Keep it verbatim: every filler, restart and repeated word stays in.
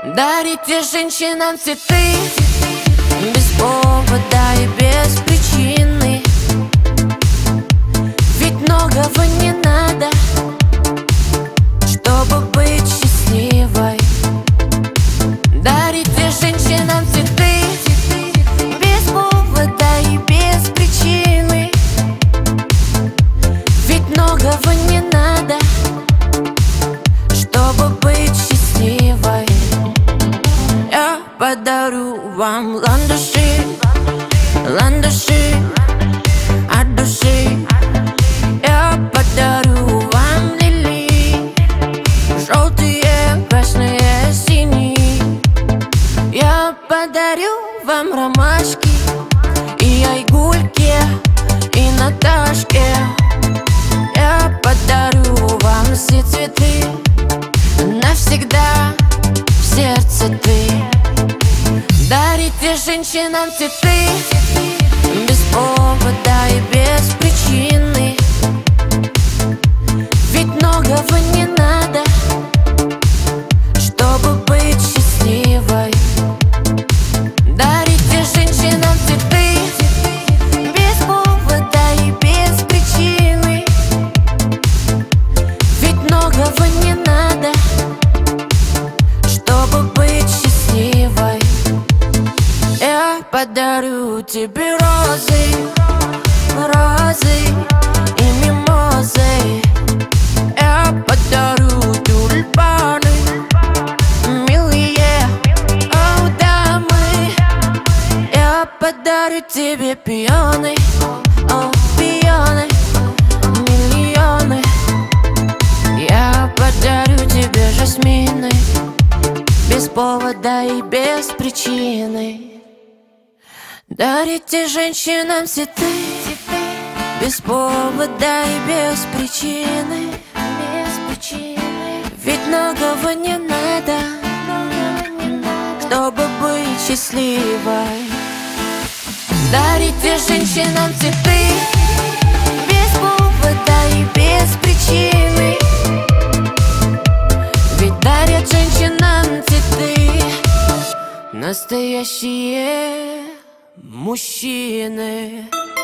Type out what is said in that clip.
Дарите женщинам цветы без повода и без причины. Ведь многого не надо, чтобы быть счастливой. Дарите женщинам цветы без повода и без причины. Ведь многого не надо, чтобы быть счастливой. Я подарю вам ландыши, ландыши от души. Я подарю вам лилии, желтые, красные, синие. Я подарю вам ромашки и айгульки, и Наташке. Я подарю вам все цветы, навсегда в сердце ты. Дарите женщинам цветы без повода и без причины. Ведь многого не надо, чтобы быть счастливой. Дарите женщинам цветы без повода и без причины. Ведь многого не надо, чтобы быть счастливой. Я подарю тебе розы, розы и мимозы. Я подарю тюльпаны, милые, о, дамы. Я подарю тебе пионы, о, пионы, миллионы. Я подарю тебе жасмины без повода и без причины. Дарите женщинам цветы без повода и без причины. Без причины. Ведь многого не надо, чтобы быть счастливой. Дарите женщинам цветы без повода и без причины. Ведь дарят женщинам цветы настоящие мужчины.